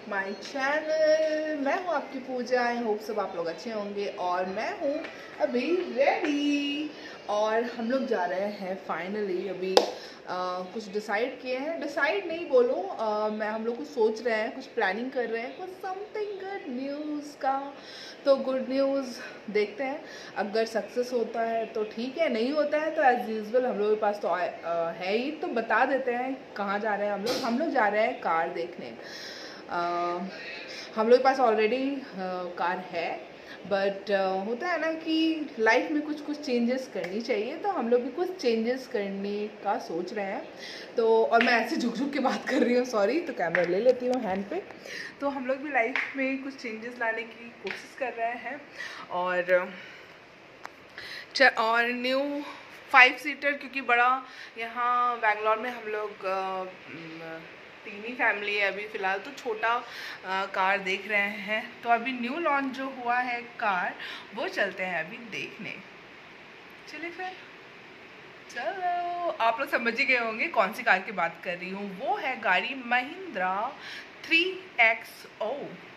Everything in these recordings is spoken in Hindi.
My channel. मैं हूँ आपकी पूजा। आई होप सब आप लोग अच्छे होंगे और मैं हूँ अभी रेडी और हम लोग जा रहे हैं फाइनली। अभी कुछ डिसाइड किए हैं, डिसाइड नहीं बोलूँ, मैं हम लोग कुछ सोच रहे हैं, कुछ प्लानिंग कर रहे हैं, कुछ समथिंग गुड न्यूज़ का। तो गुड न्यूज़ देखते हैं, अगर सक्सेस होता है तो ठीक है, नहीं होता है तो एज़ यूजुअल हम लोग के पास तो है ही, तो बता देते हैं कहाँ जा रहे हैं हम लोग जा रहे हैं कार देखने। हम लोग के पास ऑलरेडी कार है, बट होता है ना कि लाइफ में कुछ कुछ चेंजेस करनी चाहिए, तो हम लोग भी कुछ चेंजेस करने का सोच रहे हैं। तो और मैं ऐसे झुक झुक के बात कर रही हूँ, सॉरी, तो कैमरा ले लेती हूँ हैंड पे। तो हम लोग भी लाइफ में कुछ चेंजेस लाने की कोशिश कर रहे हैं और न्यू 5 सीटर, क्योंकि बड़ा यहाँ बेंगलोर में हम लोग 3 ही फैमिली है अभी फ़िलहाल, तो छोटा कार देख रहे हैं। तो अभी न्यू लॉन्च जो हुआ है कार, वो चलते हैं अभी देखने। चलिए फिर, चलो। आप लोग समझ ही गए होंगे कौन सी कार की बात कर रही हूँ। वो है गाड़ी महिंद्रा 3XO।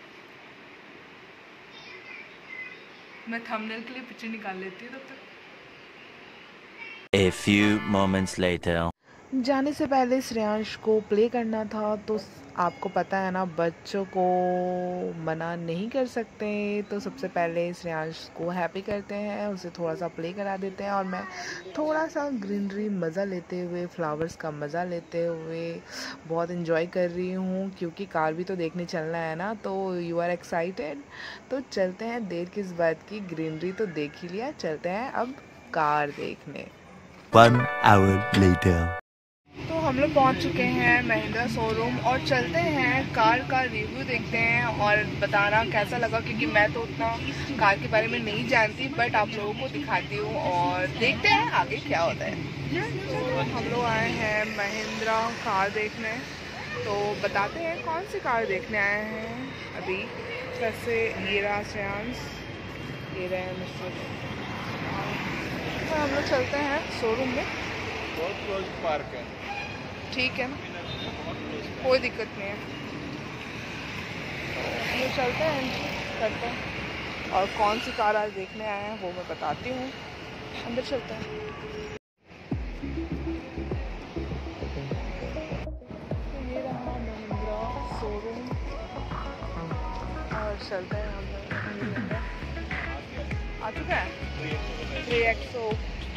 मैं थंबनेल के लिए पिक्चर निकाल लेती हूँ तब तक। A few moments later. जाने से पहले श्रेयांश को प्ले करना था, तो आपको पता है ना, बच्चों को मना नहीं कर सकते। तो सबसे पहले श्रेयांश को हैप्पी करते हैं, उसे थोड़ा सा प्ले करा देते हैं और मैं थोड़ा सा ग्रीनरी मज़ा लेते हुए, फ्लावर्स का मज़ा लेते हुए बहुत इन्जॉय कर रही हूँ, क्योंकि कार भी तो देखने चलना है ना। तो यू आर एक्साइटेड, तो चलते हैं। देर किस बात की, ग्रीनरी तो देख ही लिया, चलते हैं अब कार देखने। 1 hour later. तो हम लोग पहुंच चुके हैं महिंद्रा शोरूम और चलते हैं कार का रिव्यू देखते हैं और बताना कैसा लगा, क्योंकि मैं तो उतना कार के बारे में नहीं जानती, बट आप लोगों को दिखाती हूँ और देखते हैं आगे क्या होता है। तो हम लोग आए हैं महिंद्रा कार देखने, तो बताते हैं कौन सी कार देखने आए हैं अभी। वैसे ये रहा श्रेयांश, ये रहे मिस्टर। तो हम लोग चलते हैं शोरूम में। बहुत क्लोज पार्क है, ठीक है, कोई दिक्कत नहीं है। तो चलते हैं, एंट्री करते हैं और कौन सी कार आज देखने आए हैं वो मैं बताती हूँ। अंदर चलते हैं। तो ये रहा महिंद्रा शोरूम और चलते हैं हम लोग। आ चुका है 3XO,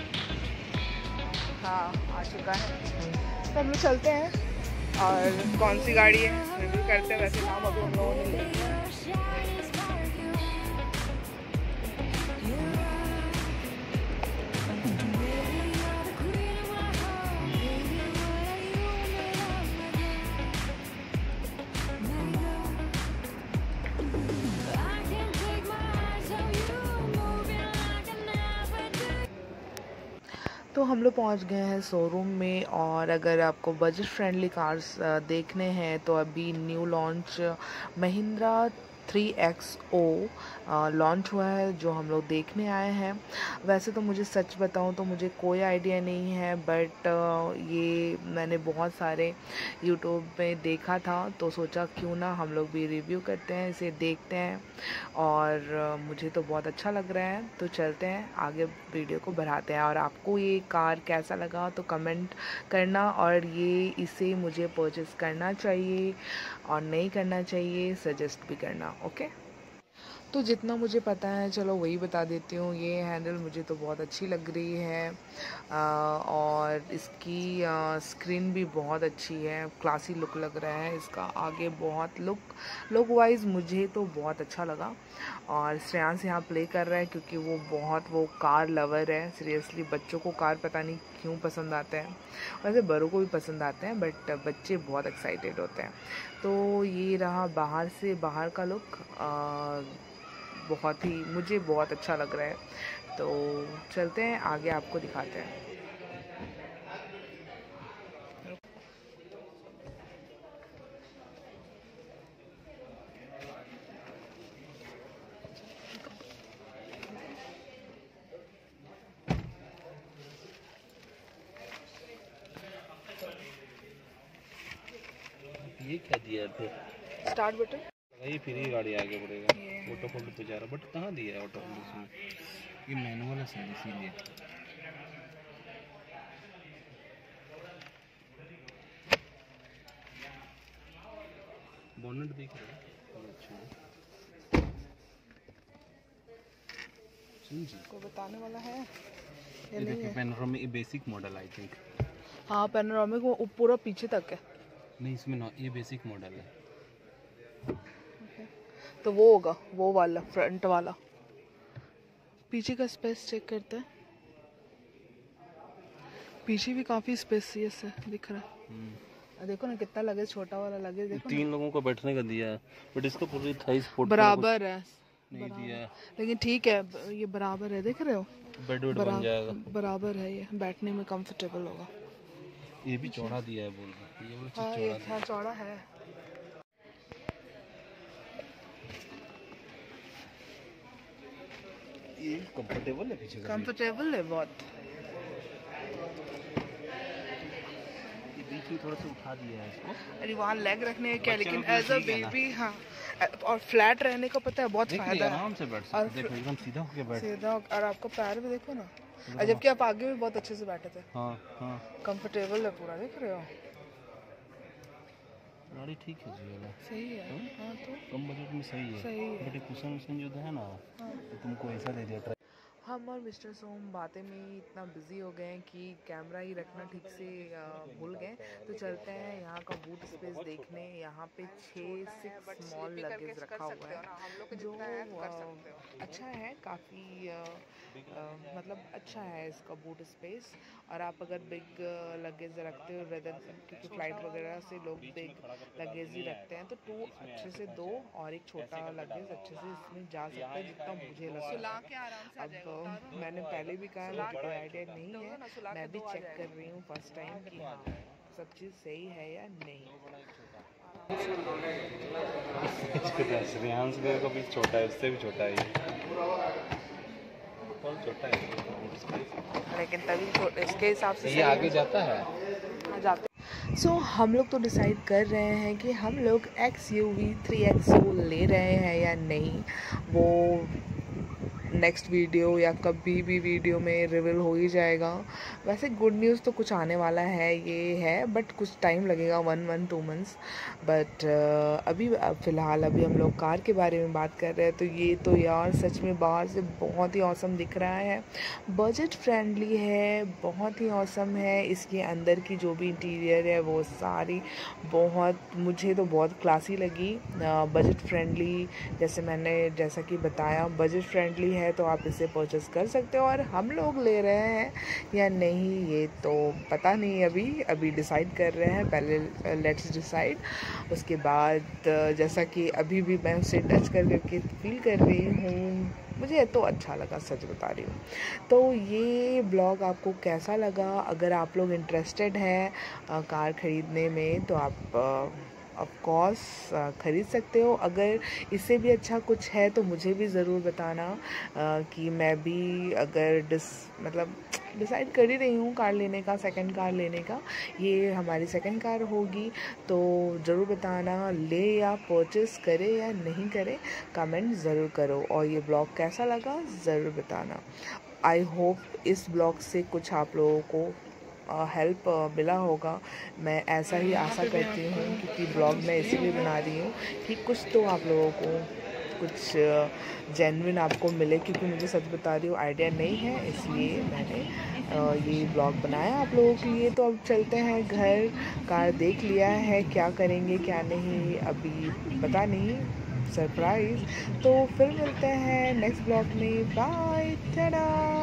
हाँ आ चुका है। तो हम लोग चलते हैं और कौन सी गाड़ी है रिव्यू करते हैं। वैसे नाम अभी हम लोगों ने ले लिया। तो हम लोग पहुंच गए हैं शोरूम में, और अगर आपको बजट फ्रेंडली कार्स देखने हैं तो अभी new launch Mahindra 3XO launch हुआ है, जो हम लोग देखने आए हैं। वैसे तो मुझे सच बताऊं तो मुझे कोई आइडिया नहीं है, बट ये मैंने बहुत सारे यूट्यूब में देखा था, तो सोचा क्यों ना हम लोग भी रिव्यू करते हैं, इसे देखते हैं। और मुझे तो बहुत अच्छा लग रहा है, तो चलते हैं आगे, वीडियो को बढ़ाते हैं। और आपको ये कार कैसा लगा तो कमेंट करना, और ये इसे मुझे परचेज़ करना चाहिए और नहीं करना चाहिए सजेस्ट भी करना, ओके। तो जितना मुझे पता है चलो वही बता देती हूँ। ये हैंडल मुझे तो बहुत अच्छी लग रही है, और इसकी स्क्रीन भी बहुत अच्छी है, क्लासी लुक लग रहा है इसका। आगे बहुत लुक वाइज मुझे तो बहुत अच्छा लगा। और श्रेयांश यहाँ प्ले कर रहा है, क्योंकि वो कार लवर है। सीरियसली, बच्चों को कार पता नहीं क्यों पसंद आते हैं, वैसे बड़ों को भी पसंद आते हैं, बट बच्चे बहुत एक्साइटेड होते हैं। तो ये रहा बाहर का लुक, बहुत ही मुझे बहुत अच्छा लग रहा है। तो चलते हैं आगे, आपको दिखाते हैं। ये क्या दिया फिर? स्टार्ट बटन ये फ्री गाड़ी आगे बढ़ेगा। ऑटो होल्ड पे जा रहा, बट कहाँ दिया है ऑटो होल्ड इसमें? ये मैनुअल है सर, इसीलिए। बोनट दिख रहा है, अच्छा। कोई बताने वाला है ये देखिए पैनोरामिक, ये बेसिक मॉडल आई थिंक। हाँ पैनोरामिक वो पूरा पीछे तक है। नहीं इसमें ना, ये बेसिक मॉडल है। तो वो होगा वो वाला फ्रंट वाला। पीछे का स्पेस चेक करते हैं। पीछे भी काफी स्पेसियस है दिख रहा है। देखो ना कितना लगेज, छोटा वाला लगेज देखो। 3 लोगों को बैठने का दिया है, बट इसका पूरी 28 फुट बराबर है, नहीं दिया है। लेकिन ठीक है ये बराबर है, देख रहे हो बेड वेड बन जाएगा। बराबर है, ये बैठने में कंफर्टेबल होगा। ये भी चौड़ा दिया है बोल रहा, ये बोला हाँ, चौड़ा दिया। हाँ चौड़ा है। ये कंफर्टेबल है पीछे का, कंफर्टेबल है बहुत। ये बीच में थोड़ा सा उठा दिया है इसको। अरे वहाँ लेग रखने क्या, बच्चे लेकिन लोग के लिए एज अ ठीक है ना। बेबी हाँ, और फ्लैट रहने का पता है बहुत फायदा है। आराम से बैठ और सकते, देखो एकदम सीधा होके बैठ। सीधा, और आपका पैर भी देखो ना, और जबकि आप आगे भी बहुत अच्छे से बैठे थे। हाँ हाँ कंफर्टेबल है पूरा, देख रहे हो। गाड़ी ठीक है जी वाला, सही है। हाँ तो कम बजट में सही है। सही है। बट ये कुशन वुशन जो है ना, तो तुमको ऐसा दे दिया। हम और मिस्टर सोम बातें में ही इतना बिजी हो गए कि कैमरा ही रखना ठीक से भूल गए। तो चलते हैं यहाँ का बूट स्पेस देखने। यहाँ पे 6 स्मॉल लगेज रखा हुआ है जो अच्छा है, काफ़ी मतलब अच्छा है इसका बूट स्पेस। और आप अगर बिग लगेज रखते हो रेदर, क्योंकि फ्लाइट वगैरह से लोग बिग लगेज ही रखते हैं, तो 2 अच्छे से 2 और एक छोटा लगेज अच्छे से इसमें जा सकता है, जितना मुझे लगता है। अब मैंने पहले भी कहा मुझे कोई आइडिया नहीं है, मैं भी चेक कर रही हूँ फर्स्ट टाइम कि हाँ सब चीज़ सही है या नहीं। श्रेयांश का भी छोटा है, उससे भी छोटा है, छोटा है लेकिन तभी इसके हिसाब से ये आगे जाता है। जाते। सो हम लोग तो डिसाइड कर रहे हैं कि हम लोग XUV 3XO ले रहे हैं या नहीं, वो नेक्स्ट वीडियो या कभी भी वीडियो में रिवील हो ही जाएगा। वैसे गुड न्यूज़ तो कुछ आने वाला है, ये है, बट कुछ टाइम लगेगा, 2 मंथ्स। बट अभी फ़िलहाल अभी हम लोग कार के बारे में बात कर रहे हैं। तो ये तो यार सच में बाहर से बहुत ही औसम दिख रहा है, बजट फ्रेंडली है, बहुत ही औसम है। इसके अंदर की जो भी इंटीरियर है वो सारी बहुत, मुझे तो बहुत क्लासी लगी। बजट फ्रेंडली, जैसा कि बताया बजट फ्रेंडली है, तो आप इसे परचेस कर सकते हो। और हम लोग ले रहे हैं या नहीं ये तो पता नहीं, अभी डिसाइड कर रहे हैं, पहले लेट्स डिसाइड। उसके बाद जैसा कि अभी भी मैं उसे टच करके फील कर रही हूँ, मुझे तो अच्छा लगा, सच बता रही हूँ। तो ये ब्लॉग आपको कैसा लगा? अगर आप लोग इंटरेस्टेड हैं कार ख़रीदने में तो आप ऑफ कोर्स ख़रीद सकते हो। अगर इससे भी अच्छा कुछ है तो मुझे भी ज़रूर बताना कि मैं भी अगर डिसाइड कर ही रही हूँ कार लेने का, सेकंड कार लेने का। ये हमारी सेकंड कार होगी, तो ज़रूर बताना ले या परचेस करे या नहीं करे, कमेंट ज़रूर करो। और ये ब्लॉग कैसा लगा ज़रूर बताना। आई होप इस ब्लॉग से कुछ आप लोगों को हेल्प मिला होगा, मैं ऐसा ही आशा करती हूँ, क्योंकि ब्लॉग मैं इसीलिए बना रही हूँ कि कुछ तो आप लोगों को कुछ जेन्युइन आपको मिले, क्योंकि मुझे सच बता रही हूँ आइडिया नहीं है, इसलिए मैंने ये ब्लॉग बनाया आप लोगों के लिए। तो अब चलते हैं घर, कार देख लिया है, क्या करेंगे क्या नहीं अभी पता नहीं, सरप्राइज़। तो फिर मिलते हैं नेक्स्ट ब्लॉग में, बाय, टाटा।